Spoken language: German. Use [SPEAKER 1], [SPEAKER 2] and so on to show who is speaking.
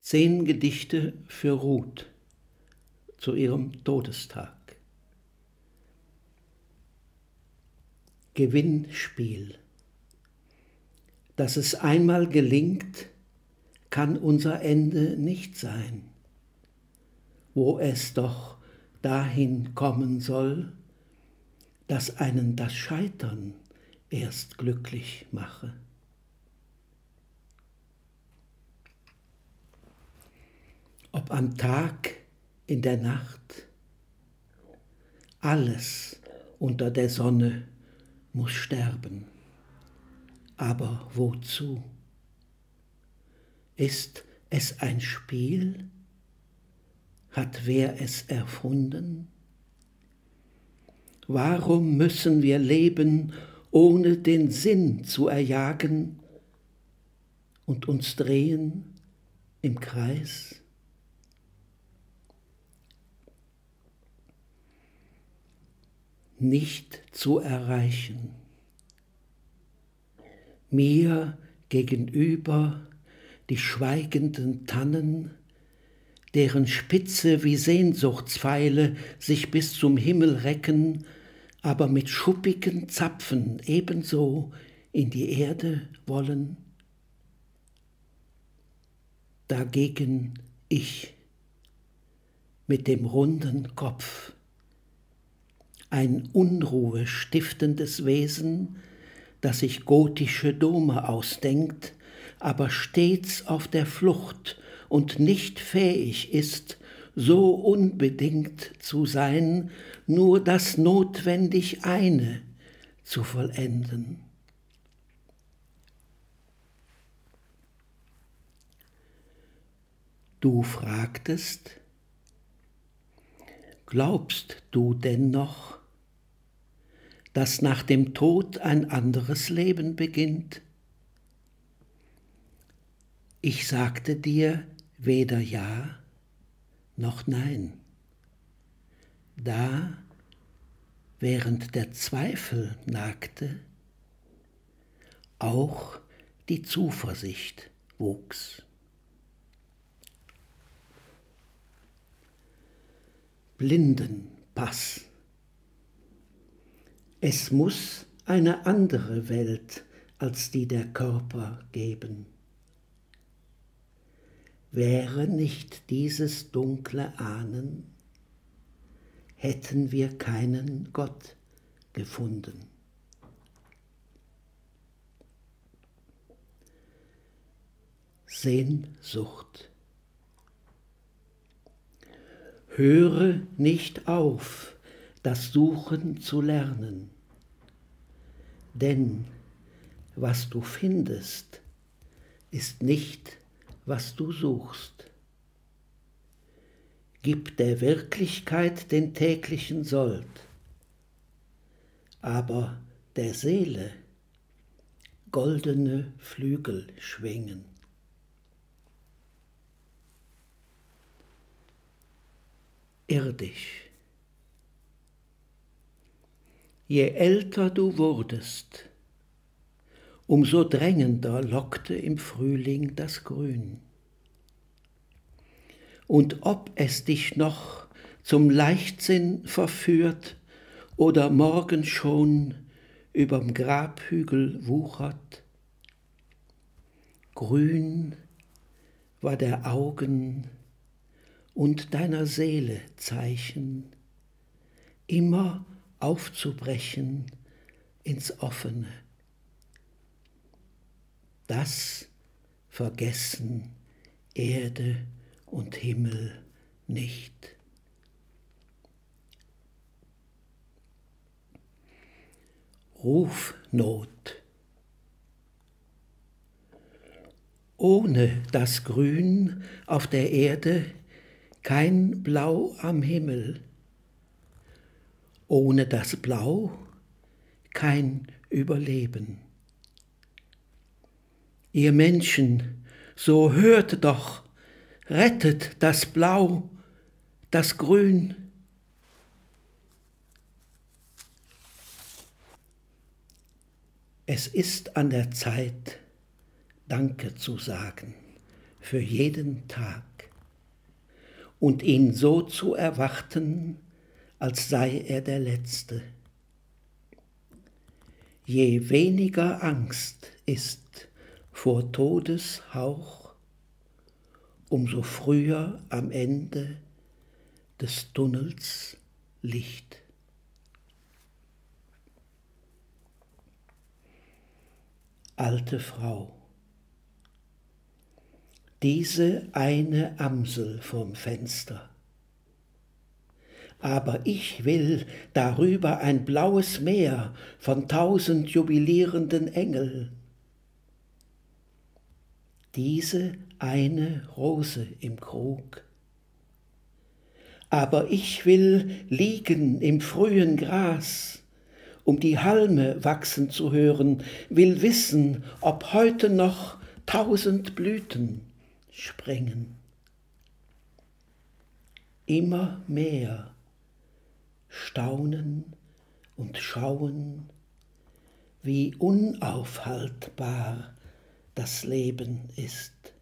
[SPEAKER 1] 10 Gedichte für Ruth zu ihrem Todestag. Gewinnspiel. Dass es einmal gelingt, kann unser Ende nicht sein, wo es doch dahin kommen soll, dass einen das Scheitern erst glücklich mache. Ob am Tag, in der Nacht, alles unter der Sonne muss sterben. Aber wozu? Ist es ein Spiel? Hat wer es erfunden? Warum müssen wir leben, ohne den Sinn zu erjagen und uns drehen im Kreis? Nicht zu erreichen. Mir gegenüber die schweigenden Tannen, deren Spitze wie Sehnsuchtspfeile sich bis zum Himmel recken, aber mit schuppigen Zapfen ebenso in die Erde wollen. Dagegen ich mit dem runden Kopf, ein Unruhe stiftendes Wesen, das sich gotische Dome ausdenkt, aber stets auf der Flucht und nicht fähig ist, so unbedingt zu sein, nur das notwendig eine zu vollenden. Du fragtest, glaubst du denn noch, dass nach dem Tod ein anderes Leben beginnt? Ich sagte dir weder ja noch nein. Da, während der Zweifel nagte, auch die Zuversicht wuchs. Blindenpass. Es muss eine andere Welt als die der Körper geben. Wäre nicht dieses dunkle Ahnen, hätten wir keinen Gott gefunden. Sehnsucht. Höre nicht auf, das Suchen zu lernen, denn was du findest, ist nicht, was du suchst. Gib der Wirklichkeit den täglichen Sold, aber der Seele goldene Flügel schwingen. Irdisch. Je älter du wurdest, umso drängender lockte im Frühling das Grün. Und ob es dich noch zum Leichtsinn verführt oder morgen schon überm Grabhügel wuchert, grün war der Augen und deiner Seele Zeichen, immer aufzubrechen ins Offene. Das vergessen Erde und Himmel nicht. Rufnot. Ohne das Grün auf der Erde kein Blau am Himmel. Ohne das Blau kein Überleben. Ihr Menschen, so hört doch, rettet das Blau, das Grün. Es ist an der Zeit, Danke zu sagen für jeden Tag und ihn so zu erwarten, als sei er der Letzte. Je weniger Angst ist vor Todeshauch, umso früher am Ende des Tunnels Licht. Alte Frau. Diese eine Amsel vorm Fenster. Aber ich will darüber ein blaues Meer von 1000 jubilierenden Engeln. Diese eine Rose im Krug. Aber ich will liegen im frühen Gras, um die Halme wachsen zu hören, will wissen, ob heute noch 1000 Blüten springen. Immer mehr staunen und schauen, wie unaufhaltbar das Leben ist.